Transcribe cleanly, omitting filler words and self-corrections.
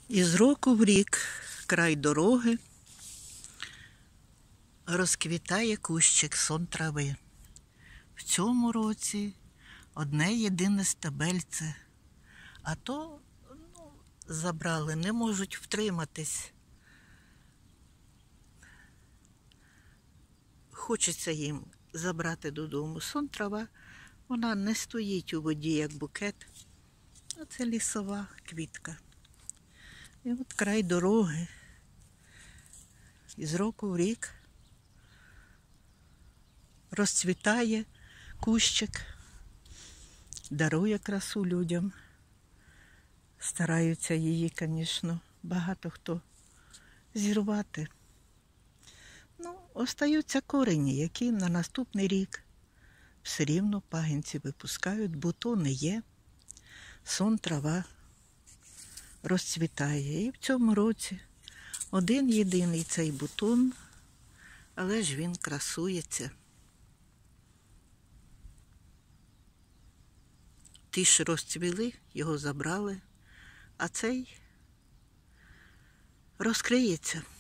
Із року в рік край дороги розквітає кущик сон трави. В цьому році одне єдине стебельце, а то забрали, не можуть втриматись. Хочеться їм забрати додому. Сон трава, вона не стоїть у воді, як букет, а це лісова квітка. І от край дороги із року в рік розцвітає кущик, дарує красу людям. Стараються її, звісно, багато хто зірвати. Остаються корені, які на наступний рік все рівно пагінці випускають, бутони є, сон трава розцвітає. І в цьому році один єдиний цей бутон, але ж він красується. Ті ж розцвіли, його забрали, а цей розкриється.